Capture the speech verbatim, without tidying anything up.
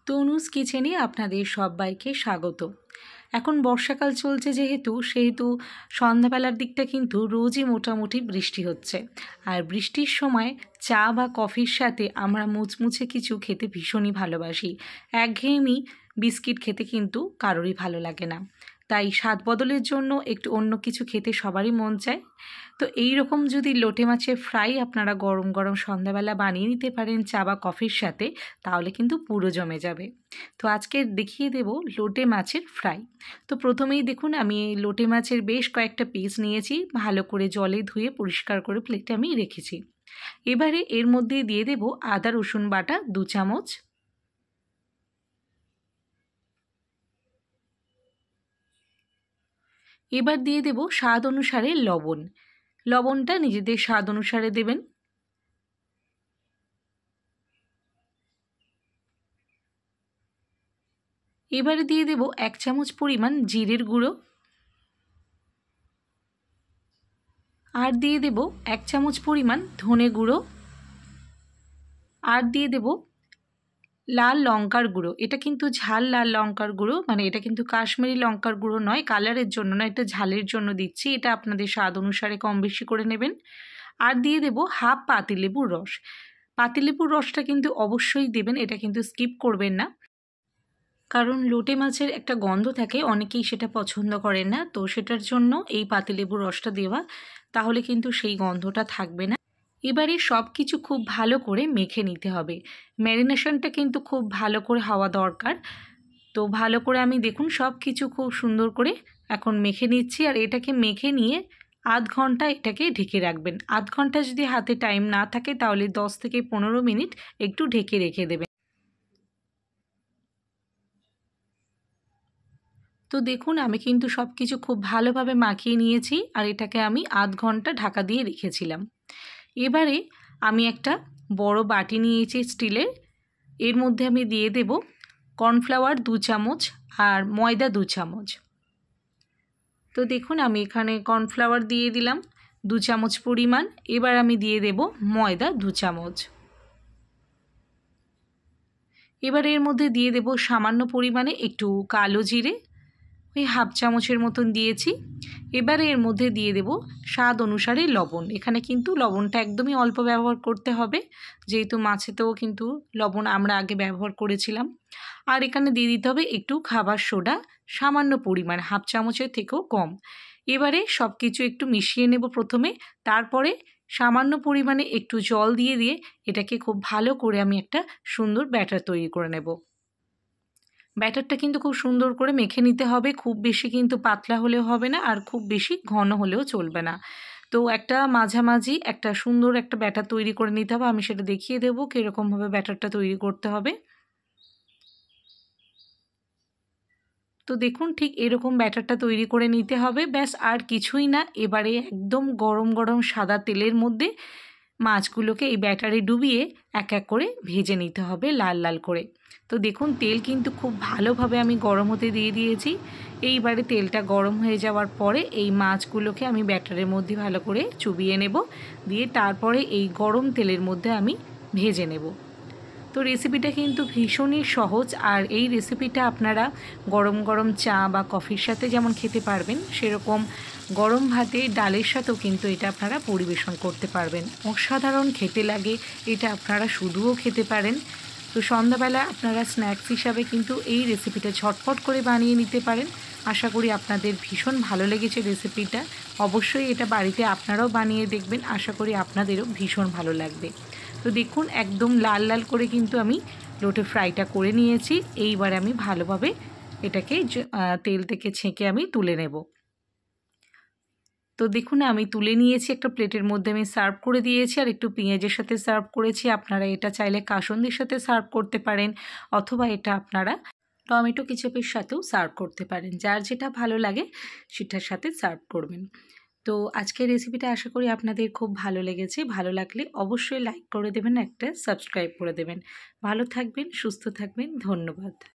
তনুজ কিচেনে আপনাদের সবাইকে স্বাগত। এখন বর্ষাকাল চলছে যেহেতু সেহেতু সন্ধ্যাবেলার দিকটা কিন্তু রোজই মোটামুটি বৃষ্টি হচ্ছে। আর বৃষ্টির সময় চা বা কফির সাথে আমরা মুচমুচে কিছু খেতে ভীষণই ভালোবাসি। একঘেয়েমি বিস্কিট খেতে কিন্তু কারোরই ভালো লাগে না, তাই স্বাদ বদলের জন্য একটু অন্য কিছু খেতে সবারই মন চায়। তো এই রকম যদি লোটে মাছের ফ্রাই আপনারা গরম গরম সন্ধ্যাবেলা বানিয়ে নিতে পারেন চা বা কফির সাথে, তাহলে কিন্তু পুরো জমে যাবে। তো আজকে দেখিয়ে দেব লোটে মাছের ফ্রাই। তো প্রথমেই দেখুন আমি এই লোটে মাছের বেশ কয়েকটা পিস নিয়েছি, ভালো করে জলে ধুয়ে পরিষ্কার করে প্লেটে আমি রেখেছি। এবারে এর মধ্যে দিয়ে দেব আদা রসুন বাটা দু চামচ, এবার দিয়ে দেব স্বাদ অনুসারে লবণ। লবণটা নিজেদের স্বাদ অনুসারে দেবেন। এবারে দিয়ে দেব এক চামচ পরিমাণ জিরের গুঁড়ো, আর দিয়ে দেব এক চামচ পরিমাণ ধনে গুঁড়ো, আর দিয়ে দেব লাল লঙ্কার গুঁড়ো। এটা কিন্তু ঝাল লাল লঙ্কার গুঁড়ো, মানে এটা কিন্তু কাশ্মীরি লঙ্কার গুঁড়ো নয়, কালারের জন্য নয়, এটা ঝালের জন্য দিচ্ছি। এটা আপনাদের স্বাদ অনুসারে কম বেশি করে নেবেন। আর দিয়ে দেব হাফ পাতিলেবুর রস। পাতিলেবুর রসটা কিন্তু অবশ্যই দেবেন, এটা কিন্তু স্কিপ করবেন না, কারণ লোটে মাছের একটা গন্ধ থাকে, অনেকেই সেটা পছন্দ করেন না, তো সেটার জন্য এই পাতিলেবুর রসটা দেওয়া, তাহলে কিন্তু সেই গন্ধটা থাকবে না। এবারে সব কিছু খুব ভালো করে মেখে নিতে হবে। ম্যারিনেশনটা কিন্তু খুব ভালো করে হওয়া দরকার। তো ভালো করে আমি দেখুন সব কিছু খুব সুন্দর করে এখন মেখে নিচ্ছি। আর এটাকে মেখে নিয়ে আধ ঘন্টা এটাকে ঢেকে রাখবেন। আধ ঘন্টা যদি হাতে টাইম না থাকে তাহলে দশ থেকে পনেরো মিনিট একটু ঢেকে রেখে দেবেন। তো দেখুন আমি কিন্তু সব কিছু খুব ভালোভাবে মাখিয়ে নিয়েছি, আর এটাকে আমি আধ ঘন্টা ঢাকা দিয়ে রেখেছিলাম। এবারে আমি একটা বড় বাটি নিয়েছি স্টিলের, এর মধ্যে আমি দিয়ে দেব কর্নফ্লাওয়ার দু চামচ আর ময়দা দু চামচ। তো দেখুন আমি এখানে কর্নফ্লাওয়ার দিয়ে দিলাম দু চামচ পরিমাণ, এবার আমি দিয়ে দেব ময়দা দু চামচ। এবার এর মধ্যে দিয়ে দেব সামান্য পরিমাণে একটু কালো জিরে, ওই হাফ চামচের মতন দিয়েছি। এবারে এর মধ্যে দিয়ে দেব স্বাদ অনুসারে লবণ। এখানে কিন্তু লবণটা একদমই অল্প ব্যবহার করতে হবে, যেহেতু মাছেতেও কিন্তু লবণ আমরা আগে ব্যবহার করেছিলাম। আর এখানে দিয়ে দিতে হবে একটু খাবার সোডা, সামান্য পরিমাণ, হাফ চামচের থেকেও কম। এবারে সব কিছু একটু মিশিয়ে নেব প্রথমে, তারপরে সামান্য পরিমাণে একটু জল দিয়ে দিয়ে এটাকে খুব ভালো করে আমি একটা সুন্দর ব্যাটার তৈরি করে নেব। ব্যাটারটা কিন্তু খুব সুন্দর করে মেখে নিতে হবে, খুব বেশি কিন্তু পাতলা হলেও হবে না, আর খুব বেশি ঘন হলেও চলবে না। তো একটা মাঝামাঝি একটা সুন্দর একটা ব্যাটার তৈরি করে নিতে হবে। আমি সেটা দেখিয়ে দেবো কীরকমভাবে ব্যাটারটা তৈরি করতে হবে। তো দেখুন ঠিক এরকম ব্যাটারটা তৈরি করে নিতে হবে, ব্যাস আর কিছুই না। এবারে একদম গরম গরম সাদা তেলের মধ্যে মাছগুলোকে এই ব্যাটারে ডুবিয়ে এক এক করে ভেজে নিতে হবে লাল লাল করে। তো দেখুন তেল কিন্তু খুব ভালোভাবে আমি গরম হতে দিয়ে দিয়েছি। এইবারে তেলটা গরম হয়ে যাওয়ার পরে এই মাছগুলোকে আমি ব্যাটারের মধ্যে ভালো করে চুবিয়ে নেব, দিয়ে তারপরে এই গরম তেলের মধ্যে আমি ভেজে নেব। তো রেসিপিটা কিন্তু ভীষণই সহজ, আর এই রেসিপিটা আপনারা গরম গরম চা বা কফির সাথে যেমন খেতে পারবেন, সেরকম গরম ভাতে ডালের সাথেও কিন্তু এটা আপনারা পরিবেশন করতে পারবেন। অসাধারণ খেতে লাগে, এটা আপনারা শুধুও খেতে পারেন। তো সন্ধ্যাবেলা আপনারা স্ন্যাক্স হিসাবে কিন্তু এই রেসিপিটা ঝটপট করে বানিয়ে নিতে পারেন। আশা করি আপনাদের ভীষণ ভালো লেগেছে রেসিপিটা। অবশ্যই এটা বাড়িতে আপনারাও বানিয়ে দেখবেন, আশা করি আপনাদেরও ভীষণ ভালো লাগবে। তো দেখুন একদম লাল লাল করে কিন্তু আমি লোটে ফ্রাইটা করে নিয়েছি। এইবার আমি ভালোভাবে এটাকে তেল থেকে ছেঁকে আমি তুলে নেব। তো দেখুন আমি তুলে নিয়েছি, একটা প্লেটের মধ্যে আমি সার্ভ করে দিয়েছি, আর একটু পেঁয়াজের সাথে সার্ভ করেছি। আপনারা এটা চাইলে কাসুন্দির সাথে সার্ভ করতে পারেন, অথবা এটা আপনারা টমেটো কেচাপের সাথেও সার্ভ করতে পারেন, যার যেটা ভালো লাগে সেটার সাথে সার্ভ করবেন। তো আজকের রেসিপিটা আশা করি আপনাদের খুব ভালো লেগেছে। ভালো লাগলে অবশ্যই লাইক করে দেবেন, একটা সাবস্ক্রাইব করে দেবেন। ভালো থাকবেন, সুস্থ থাকবেন, ধন্যবাদ।